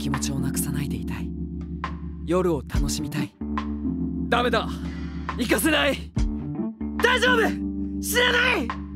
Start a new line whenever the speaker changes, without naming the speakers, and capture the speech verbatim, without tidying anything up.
気持ちをなくさないでいたい。夜を楽しみたい。ダメだ、行かせない。大丈夫、死なない。